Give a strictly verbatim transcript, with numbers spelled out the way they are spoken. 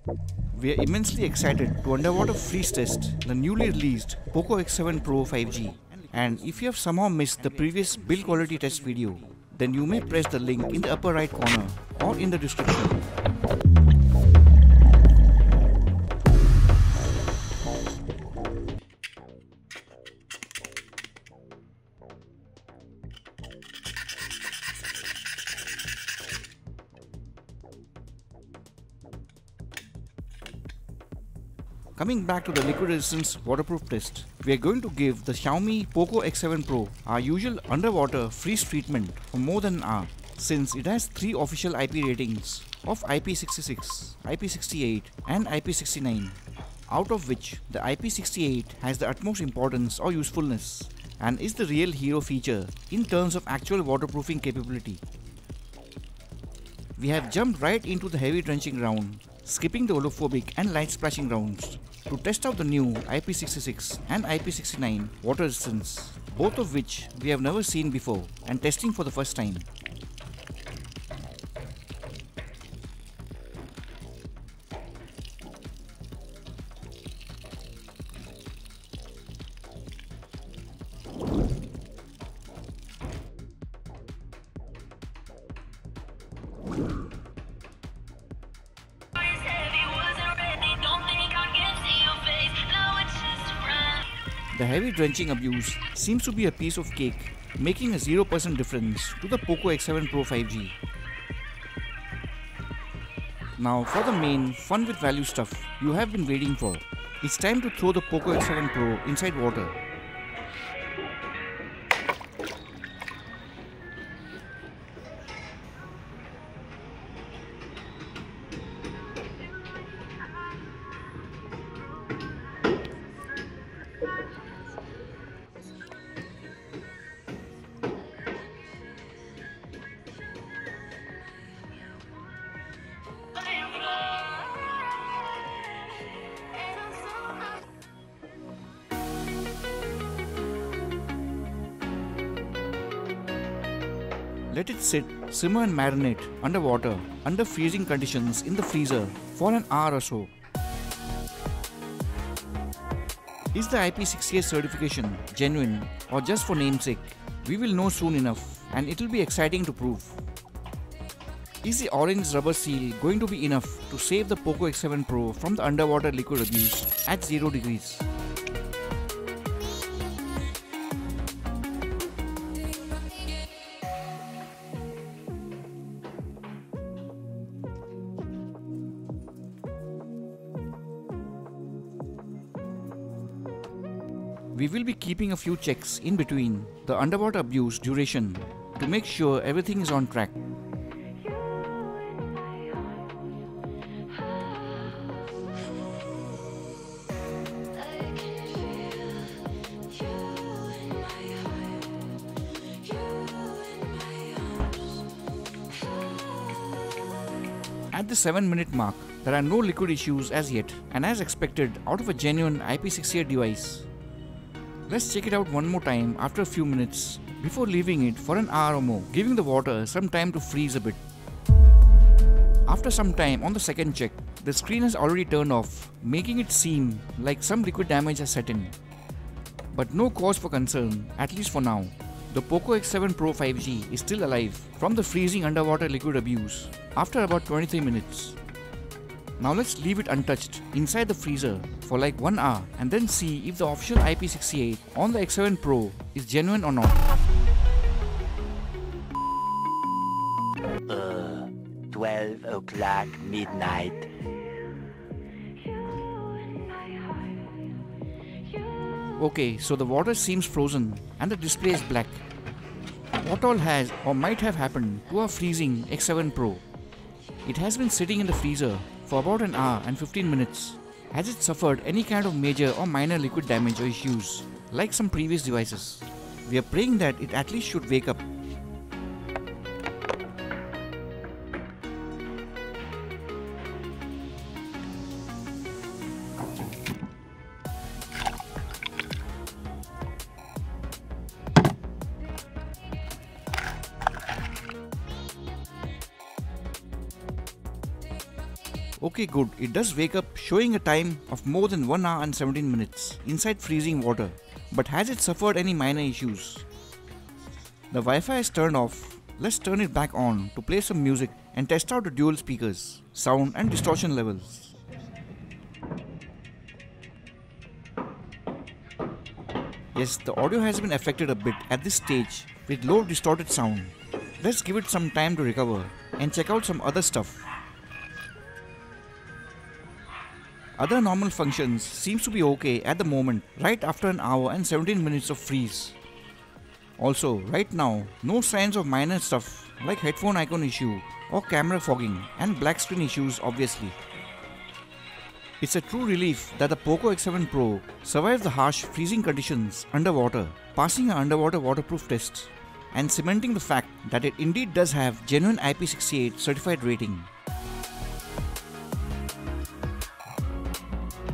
We are immensely excited to underwater freeze test the newly released Poco X seven Pro five G. And if you have somehow missed the previous build quality test video, then you may press the link in the upper right corner or in the description. Coming back to the liquid resistance waterproof test, we are going to give the Xiaomi Poco X seven Pro our usual underwater freeze treatment for more than an hour, since it has three official I P ratings of I P sixty-six, I P sixty-eight and I P sixty-nine, out of which the I P sixty-eight has the utmost importance or usefulness and is the real hero feature in terms of actual waterproofing capability. We have jumped right into the heavy drenching round, skipping the holophobic and light splashing rounds, to test out the new I P sixty-six and I P sixty-nine water resistance, both of which we have never seen before and testing for the first time. The heavy drenching abuse seems to be a piece of cake, making a zero percent difference to the Poco X seven Pro five G. Now for the main fun with value stuff you have been waiting for. It's time to throw the Poco X seven Pro inside water. Let it sit, simmer and marinate underwater under freezing conditions in the freezer for an hour or so. Is the I P sixty-eight certification genuine or just for namesake? We will know soon enough, and it will be exciting to prove. Is the orange rubber seal going to be enough to save the Poco X seven Pro from the underwater liquid abuse at zero degrees? We will be keeping a few checks in between the underwater abuse duration to make sure everything is on track. At the seven minute mark, there are no liquid issues as yet, and as expected out of a genuine I P sixty-eight device. Let's check it out one more time after a few minutes before leaving it for an hour or more, giving the water some time to freeze a bit. After some time on the second check, the screen has already turned off, making it seem like some liquid damage has set in. But no cause for concern, at least for now. The Poco X seven Pro five G is still alive from the freezing underwater liquid abuse after about twenty-three minutes. Now let's leave it untouched inside the freezer for like one hour and then see if the official I P sixty-eight on the X seven Pro is genuine or not. Uh, twelve o'clock midnight. Okay, so the water seems frozen and the display is black. What all has or might have happened to our freezing X seven Pro? It has been sitting in the freezer for about an hour and fifteen minutes. Has it suffered any kind of major or minor liquid damage or issues like some previous devices? We are praying that it at least should wake up. Okay, good, it does wake up showing a time of more than one hour and seventeen minutes inside freezing water. But has it suffered any minor issues? The Wi-Fi is turned off. Let's turn it back on to play some music and test out the dual speakers, sound and distortion levels. Yes, the audio has been affected a bit at this stage with low distorted sound. Let's give it some time to recover and check out some other stuff. Other normal functions seems to be okay at the moment right after an hour and seventeen minutes of freeze. Also, right now, no signs of minor stuff like headphone icon issue or camera fogging and black screen issues obviously. It's a true relief that the Poco X seven Pro survived the harsh freezing conditions underwater, passing an underwater waterproof test and cementing the fact that it indeed does have genuine I P six eight certified rating.